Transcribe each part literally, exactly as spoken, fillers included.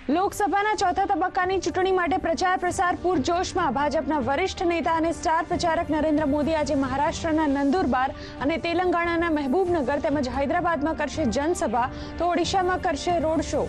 લોકસભાના ચોથા તબક્કાની ચૂંટણી માટે પ્રચાર પ્રસાર પૂરજોશમાં। ભાજપના વરિષ્ઠ નેતા અને સ્ટાર પ્રચારક નરેન્દ્ર મોદી આજે મહારાષ્ટ્રના નંદુરબાર અને તેલંગાણાના મહેબૂબનગર તેમજ હૈદરાબાદમાં કરશે જનસભા, તો ઓડિશામાં કરશે રોડ શો।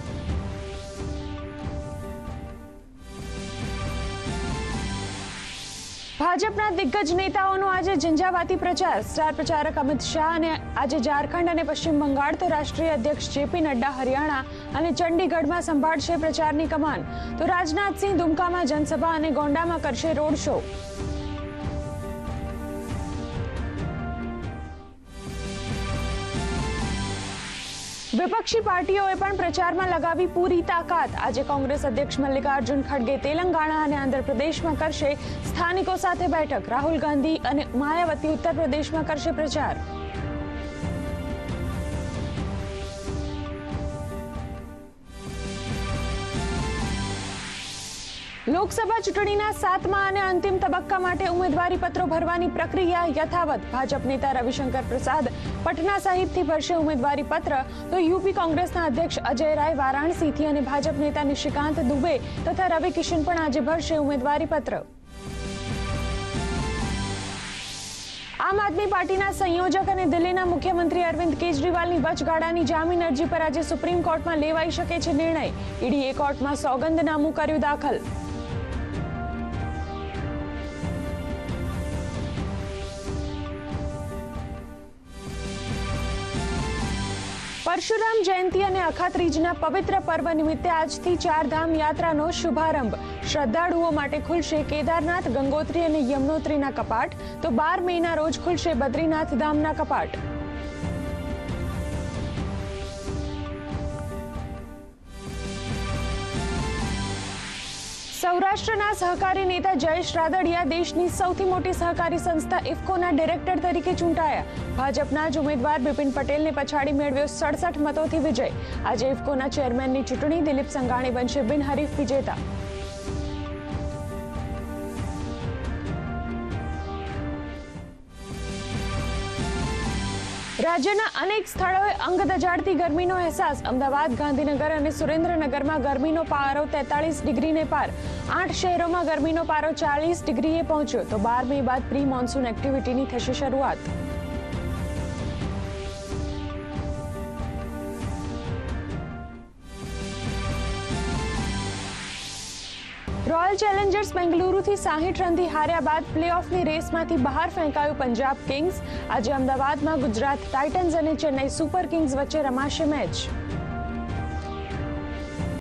ભાજપના દિગ્ગજ નેતાઓનો આજે ઝંઝાવાતી પ્રચાર। સ્ટાર પ્રચારક અમિત શાહ અને આજે ઝારખંડ અને પશ્ચિમ બંગાળ, તો રાષ્ટ્રીય અધ્યક્ષ જેપી નડ્ડા હરિયાણા અને ચંડીગઢમાં સંભાળશે પ્રચારની કમાન, તો રાજનાથસિંહ દુમકામાં જનસભા અને ગોંડામાં કરશે રોડ શો। વિપક્ષી પાર્ટીઓએ પણ પ્રચારમાં લગાવી પૂરી તાકાત। આજે કોંગ્રેસ અધ્યક્ષ મલ્લિકાર્જુન ખડગે તેલંગાણા અને આંધ્રપ્રદેશમાં કરશે સ્થાનિકો સાથે બેઠક। રાહુલ ગાંધી અને માયાવતી ઉત્તર પ્રદેશમાં કરશે પ્રચાર। લોકસભા ચૂંટણીના સાતમા અને અંતિમ તબક્કા માટે ઉમેદવારી પત્રો ભરવાની પ્રક્રિયા યથાવત। ભાજપ નેતા રવિશંકર પ્રસાદ પટના સાહિબથી ભરશે ઉમેદવારી પત્ર, તો યુપી કોંગ્રેસના અધ્યક્ષ અજય રાય વારાણસીથી અને ભાજપ નેતા નિશિકાંત દુબે તથા રવિ કિશન પણ આજે ભરશે ઉમેદવારી પત્ર। આમ આદમી પાર્ટીના સંયોજક અને દિલ્હીના મુખ્યમંત્રી અરવિંદ કેજરીવાલની વચગાળાની જામીન અરજી પર આજે સુપ્રીમ કોર્ટમાં લેવાઈ શકે છે નિર્ણય। ઈડીએ કોર્ટમાં સોગંદનામું કર્યું દાખલ। પરશુરામ જયંતિ અને અખાત્રીજના પવિત્ર પર્વ નિમિત્તે આજથી ચારધામ યાત્રાનો શુભારંભ। શ્રદ્ધાળુઓ માટે ખુલશે કેદારનાથ, ગંગોત્રી અને યમનોત્રીના કપાટ, તો બાર મેના રોજ ખુલશે બદ્રીનાથ ધામના કપાટ। સૌરાષ્ટ્રના સહકારી નેતા જયેશ રાદડિયા દેશની સૌથી મોટી સહકારી સંસ્થા ઇફકોના ડિરેક્ટર તરીકે ચૂંટાયા। ભાજપના જ ઉમેદવાર બિપિન પટેલને પછાડી મેળવ્યો સડસઠ મતોથી વિજય। આજે ઇફકોના ચેરમેનની ચૂંટણી દિલીપ સંઘાણી બનશે બિનહરીફ વિજેતા। રાજ્યના અનેક સ્થળોએ અંગ દજાડતી ગરમીનો અહેસાસ। અમદાવાદ, ગાંધીનગર અને સુરેન્દ્રનગરમાં ગરમીનો પારો તેતાળીસ ડિગ્રીને પાર। આઠ શહેરોમાં ગરમીનો પારો ચાલીસ ડિગ્રીએ પહોંચ્યો, તો બાર મે બાદ પ્રી મોન્સૂન એક્ટિવિટીની થશે શરૂઆત। રોયલ ચેલેન્જર્સ બેંગલુરુથી સાહીઠ રનથી હાર્યા બાદ પ્લેઓફની રેસમાંથી બહાર ફેંકાયું પંજાબ કિંગ્સ। આજે અમદાવાદમાં ગુજરાત ટાઇટન્સ અને ચેન્નઈ સુપર કિંગ્સ વચ્ચે રમાશે મેચ।